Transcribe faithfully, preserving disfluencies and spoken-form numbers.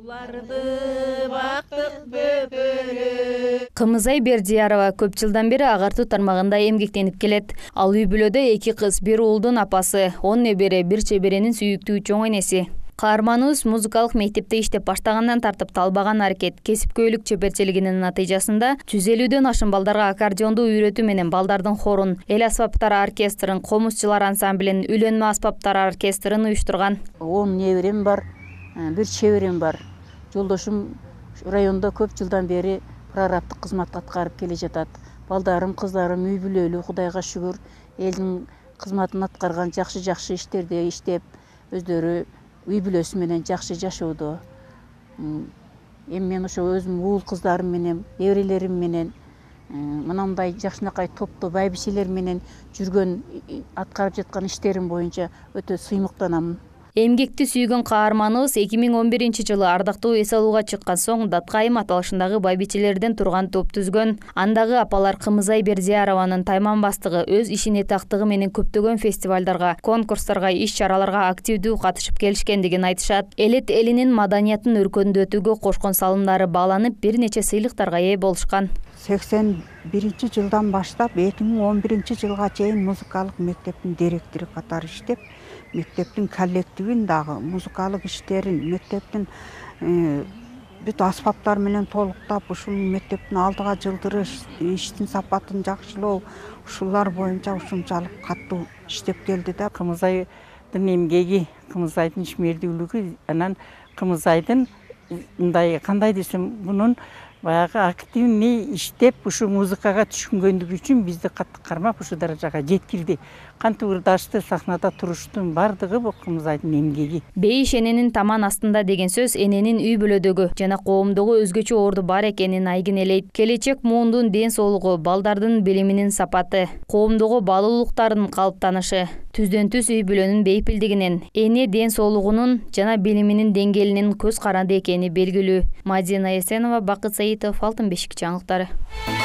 Кымызай Бердиярова көп жылдан бери агартуу тармагында эмгектенип келет. Ал үй бүлөдө эки кыз, бир уулдун апасы, он небере, бир чеберенин сүйүктүү чоң энеси. Каарманыбыз музыкалык мектепте иштеп баштагандан тартып талбаган аракет, кесипкөйлүк чеберчилигинин натыйжасында жүз элүүдөн ашын балдарга аккордеонду үйрөтүү менен балдардын хорун, эл аспаптары оркестрин, комузчулар ансамблин, үйлөнмө аспаптары оркестрин уюштурган. он неберем бар, бир чеберем бар. Жолдошум районда көп жылдан бери прорабтык кызмат аткарып келе жатат. Балдарым, кыздарым үй бүлөлүү, Кудайга шүгүр, элдин кызматын аткарган, жакшы-жакшы иштерде иштеп, өздөрү үй бүлөсү менен жакшы жашоодо. Эми мен ошо өзүм уул кыздарым менен, неберелерим менен, мынандай жакшынакай топто байбичелер менен жүргөн, аткарып жаткан иштерим боюнча өтө сыймыктанамын. Эмгекти сүйгөн каарманыбыз эки миң он биринчи жылы ардактуу эс алууга чыккан соң Даткайым аталышындагы байбичелерден турган топ түзгөн. Андагы апалар Кымызай Бердиярованын тайман бастыгы өз ишине тактыгы менен көптөгөн фестивалдарга, конкурстарга, иш-чараларга активдүү катышып келишкендигин айтышат. Элет элинин маданиятын өркөндөтүүгө кошкон салымдары бааланып, бир нече сыйлыктарга ээ болушкан. сексен биринчи жылдан баштап эки миң он биринчи жылга чейин музыкалык мектептин директору катары иштеп, мектептин коллективин дагы, музыкалык иштерин, мектептин бүт аспаптар менен толуктап, ушул мектептин алдыга жылдырыш, иштин сапатын жакшылоо, ушулар боюнча ушунчалык катуу иштеп келди да. Кымызайдын эмгеги, Кымызайдын ишмердүүлүгү, анан Кымызайдын мындай кандай десем, мунун баягы активный иштеп, ушу музыкага түшүнгөндүгү үчүн бизди катты кармап ушу даражага жеткирди. Кантип ырдашты, сахнада туруштун бардыгы бул Кымызайдын эмгеги. Бейиш эненин таман астында деген сөз эненин үй бүлөдөгү жана коомдогу өзгөчө орду бар экенин айгин элейт. Келечек муундун ден соолугу, балдардын билиминин сапаты, коомдогу баалуулуктардын калыптанышы, түздөн түз үй бүлөнүн бейпилдигинен, эне ден соолугунун жана билиминин деңгээлинин көз каранды экени белгилүү. Мадина Эсенова, Бакыт Саитов, Алтын бешик жаңылыктары.